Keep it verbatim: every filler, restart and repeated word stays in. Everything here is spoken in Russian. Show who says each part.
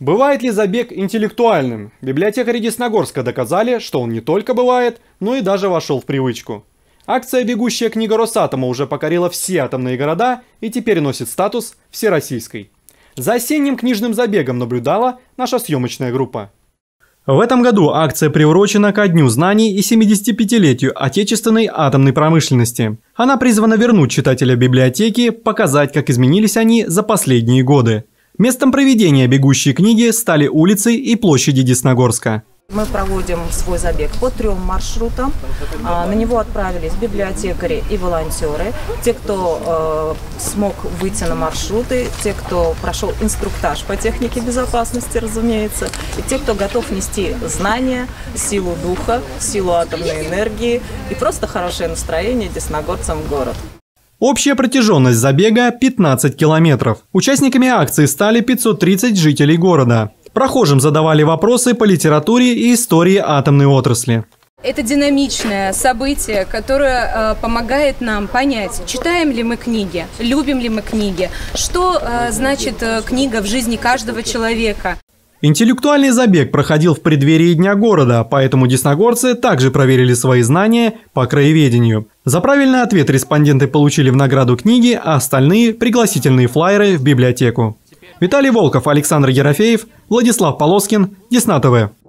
Speaker 1: Бывает ли забег интеллектуальным? Библиотекари Десногорска доказали, что он не только бывает, но и даже вошел в привычку. Акция «Бегущая книга Росатома» уже покорила все атомные города и теперь носит статус всероссийской. За осенним книжным забегом наблюдала наша съемочная группа. В этом году акция приурочена ко Дню знаний и семидесятипятилетию отечественной атомной промышленности. Она призвана вернуть читателя библиотеки, показать, как изменились они за последние годы. Местом проведения бегущей книги стали улицы и площади Десногорска.
Speaker 2: Мы проводим свой забег по трем маршрутам. На него отправились библиотекари и волонтеры. Те, кто э, смог выйти на маршруты, те, кто прошел инструктаж по технике безопасности, разумеется, и те, кто готов нести знания, силу духа, силу атомной энергии и просто хорошее настроение десногорцам в город.
Speaker 1: Общая протяженность забега – пятнадцать километров. Участниками акции стали пятьсот тридцать жителей города. Прохожим задавали вопросы по литературе и истории атомной отрасли.
Speaker 3: Это динамичное событие, которое э, помогает нам понять, читаем ли мы книги, любим ли мы книги, что э, значит э, книга в жизни каждого человека.
Speaker 1: Интеллектуальный забег проходил в преддверии Дня города, поэтому десногорцы также проверили свои знания по краеведению. За правильный ответ респонденты получили в награду книги, а остальные – пригласительные флаеры в библиотеку. Виталий Волков, Александр Ерофеев, Владислав Полоскин, Десна ТВ.